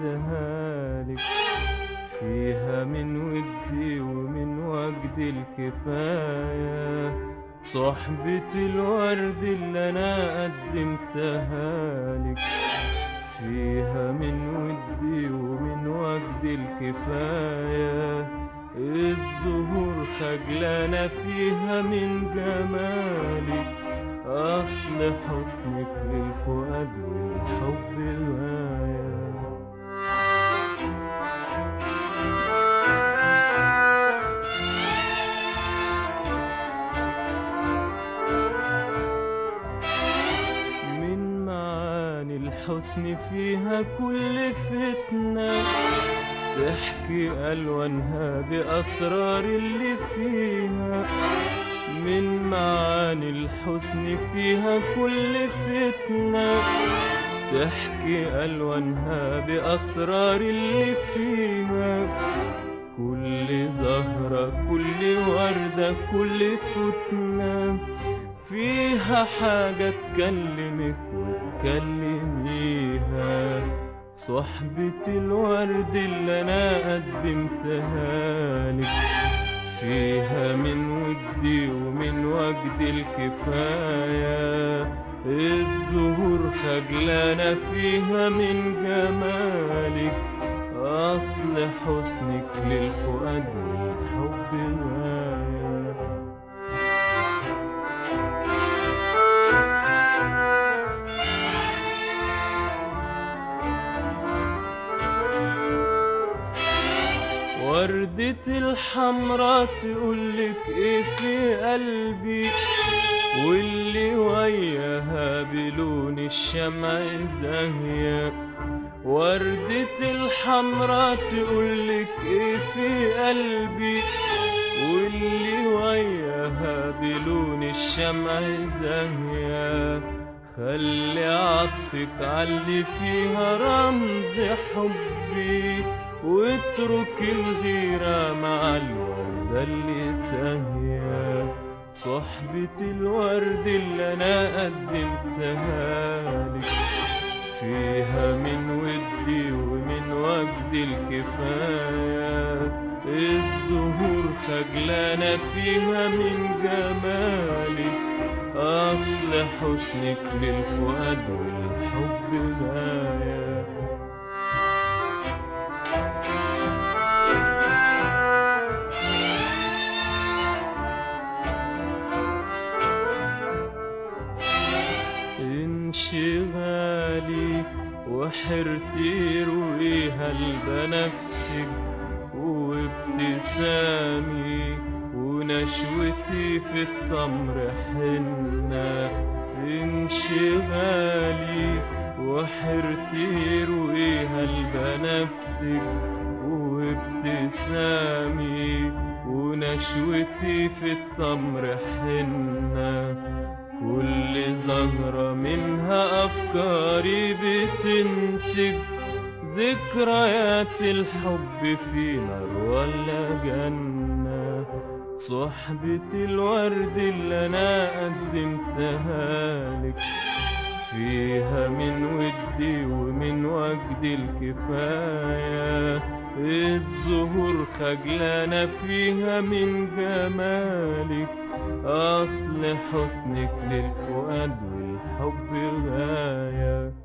قدمتها لك، فيها من ودي ومن وجد الكفاية. صحبة الورد اللي أنا قدمتها لك، فيها من ودي ومن وجد الكفاية. الزهور خجلانة فيها من جمالك، أصل حسنك للفؤاد والحب غاية. من معاني الحسن فيها كل فتنة، تحكي ألوانها بأسرار اللي فيها. من معاني الحسن فيها كل فتنة، تحكي ألوانها بأسرار اللي فيها. كل زهرة كل وردة كل فتنة، فيها حاجة تكلمك وتكلميها. صحبة الورد اللي أنا قدمتها لك، فيها من ودي ومن وجد الكفاية. الزهور خجلانة فيها من جمالك، أصل حسنك للفؤاد والحب غاية. وردة الحمرا تقولك ايه في قلبي، واللي وياها بلون الشمع زاهية. وردة الحمرا تقولك ايه في قلبي، واللي وياها بلون الشمع زاهية. خلي عطفك عاللي فيها رمز حبي، واترك الغيرة مع الوردة اللي ساهية. صحبة الورد اللي أنا قدمتها لك، فيها من ودي ومن وجد الكفاية. الزهور خجلانة فيها من جمالك، أصل حسنك للفؤاد والحب غاية. انشغالي وحرتي رويها البنفسج، وابتسامي ونشوتي في التمر حنة. انشغالي وحرتي رويها البنفسج، وابتسامي ونشوتي في التمر حنة. كل زهرة منها أفكاري بتنسج، ذكريات الحب في نار ولا جنة. صحبة الورد اللي أنا قدمتها لك، فيها من ودي ومن وجد الكفاية. الزهور خجلانة فيها من جمالك، أصل حسنك للفؤاد والحب غاية.